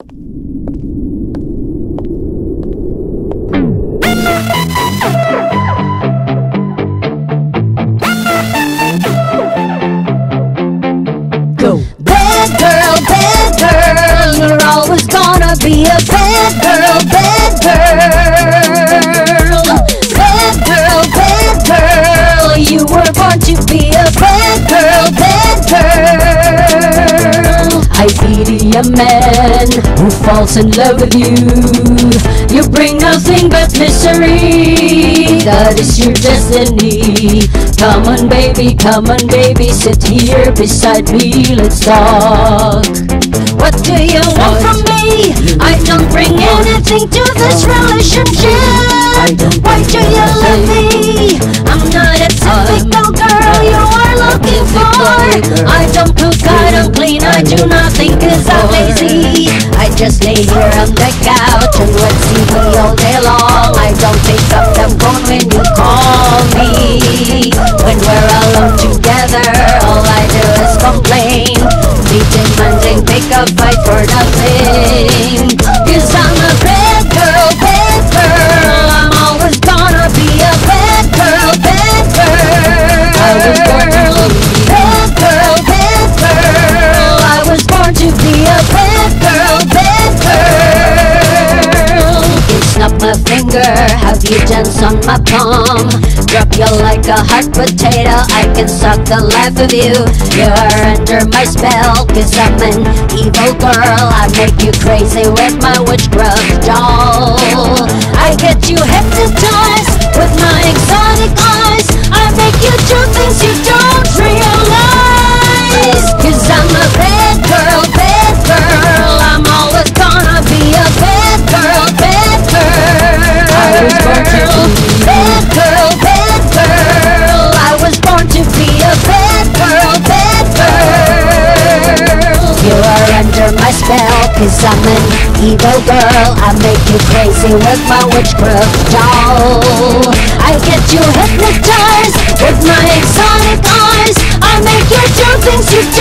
Go. Bad girl, you're always gonna be a bad girl, bad girl. Bad girl, you were born to be a bad girl, bad girl. I pity a man who falls in love with you. You bring nothing but misery, that is your destiny. Come on baby, sit here beside me, let's talk. What do you want from me? I don't bring anything to this relationship. Why do you love me? I'm not a typical girl you are looking for. I don't cook, I don't clean, I do nothing cause I'm lazy. I just lay here on the couch and watch TV all day long. I don't pick up the phone when you call me. When we're alone together, all I do is complain. Beating, mundane, pick a fight for nothing. Cause I'm a bad girl, bad girl. I'm always gonna be a bad girl, bad girl. I was born to be bad girl, bad girl. I was born to be a bad girl, bad girl. Snap my finger, have you dance on my palm? Drop you like a hot potato, I can suck the life of you. You're under my spell, cause I'm an evil girl. I make you crazy with my witchcraft doll. I get you hypnotized with my exotic eyes. I make you do things you don't realize. Cause I'm a bad girl, bad girl. I'm always gonna be a bad girl, bad girl. I was born to be bad girl, bad girl. I was born to be a bad girl, bad girl. You are under my spell, cause I'm an evil girl. I make you crazy with my witchcraft doll. I get you hypnotized with my exotic eyes. I make you do things you